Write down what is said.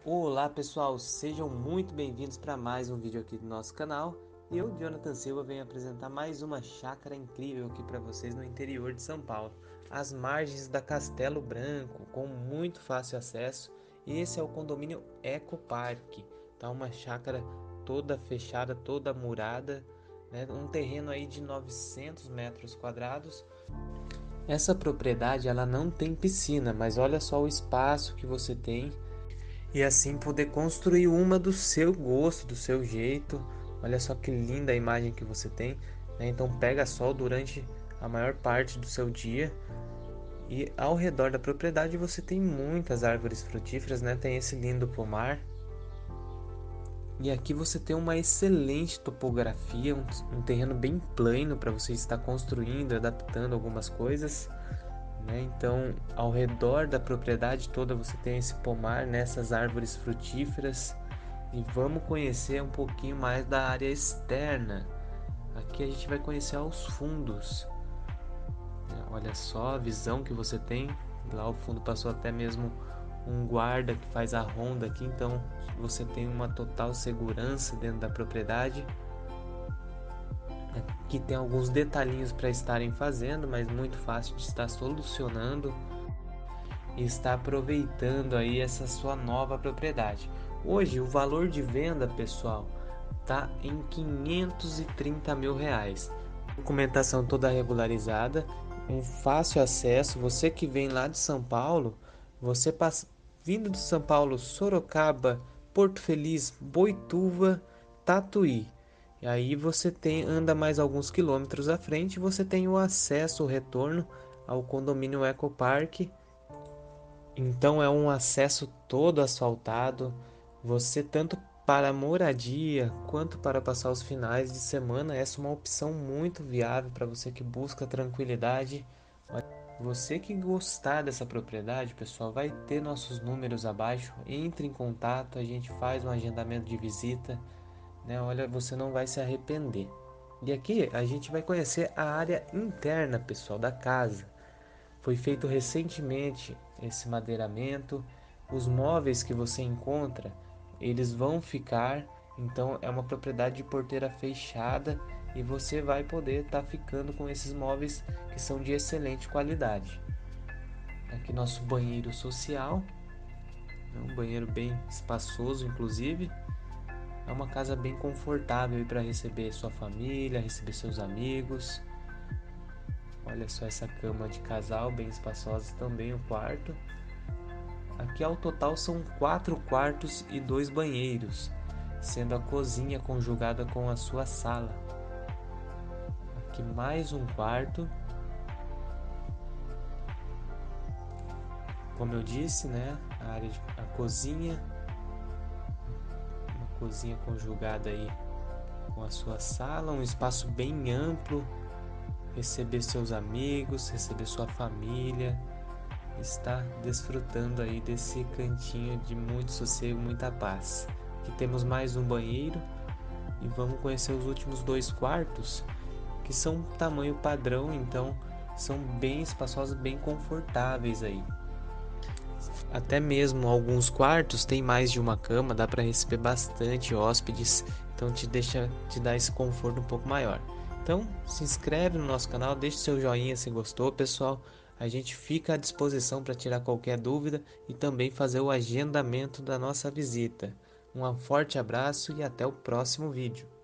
Olá pessoal, sejam muito bem-vindos para mais um vídeo aqui do nosso canal. Eu, Jonathan Silva, venho apresentar mais uma chácara incrível aqui para vocês no interior de São Paulo, às margens da Castelo Branco, com muito fácil acesso. Esse é o condomínio Eco Parque, tá? Uma chácara toda fechada, toda murada, né? Um terreno aí de 900 metros quadrados. Essa propriedade ela não tem piscina, mas olha só o espaço que você tem e assim poder construir uma do seu gosto, do seu jeito. Olha só que linda a imagem que você tem, né? Então pega sol durante a maior parte do seu dia e ao redor da propriedade você tem muitas árvores frutíferas, né? Tem esse lindo pomar e aqui você tem uma excelente topografia, um terreno bem plano para você estar construindo, adaptando algumas coisas, né? Então, ao redor da propriedade toda você tem esse pomar, nessas árvores frutíferas. E vamos conhecer um pouquinho mais da área externa. Aqui a gente vai conhecer aos fundos. Olha só a visão que você tem. Lá ao fundo passou até mesmo um guarda que faz a ronda aqui, então você tem uma total segurança dentro da propriedade. Aqui tem alguns detalhinhos para estarem fazendo, mas muito fácil de estar solucionando e está aproveitando aí essa sua nova propriedade. Hoje o valor de venda, pessoal, tá em 530 mil reais. Documentação toda regularizada, um fácil acesso. Você que vem lá de São Paulo, você passa vindo de São Paulo, Sorocaba, Porto Feliz, Boituva, Tatuí. E aí você anda mais alguns quilômetros à frente, você tem o acesso, o retorno ao condomínio Eco Parque. Então é um acesso todo asfaltado. Você tanto para moradia quanto para passar os finais de semana, essa é uma opção muito viável para você que busca tranquilidade. Você que gostar dessa propriedade, pessoal, vai ter nossos números abaixo. Entre em contato, a gente faz um agendamento de visita, né? Olha, você não vai se arrepender. E aqui a gente vai conhecer a área interna, pessoal, da casa. Foi feito recentemente esse madeiramento. Os móveis que você encontra, eles vão ficar. Então é uma propriedade de porteira fechada e você vai poder estar ficando com esses móveis que são de excelente qualidade. Aqui nosso banheiro social, é um banheiro bem espaçoso, inclusive. É uma casa bem confortável para receber sua família, receber seus amigos. Olha só essa cama de casal, bem espaçosa também o quarto. Aqui ao total são 4 quartos e 2 banheiros, sendo a cozinha conjugada com a sua sala. Aqui mais um quarto. Como eu disse, né, a cozinha, uma cozinha conjugada aí com a sua sala, um espaço bem amplo, receber seus amigos, receber sua família, estar desfrutando aí desse cantinho de muito sossego, muita paz. Aqui temos mais um banheiro e vamos conhecer os últimos 2 quartos, que são tamanho padrão, então são bem espaçosos, bem confortáveis aí. Até mesmo alguns quartos tem mais de uma cama, dá para receber bastante hóspedes, então te dá esse conforto um pouco maior. Então, se inscreve no nosso canal, deixe seu joinha se gostou, pessoal. A gente fica à disposição para tirar qualquer dúvida e também fazer o agendamento da nossa visita. Um forte abraço e até o próximo vídeo.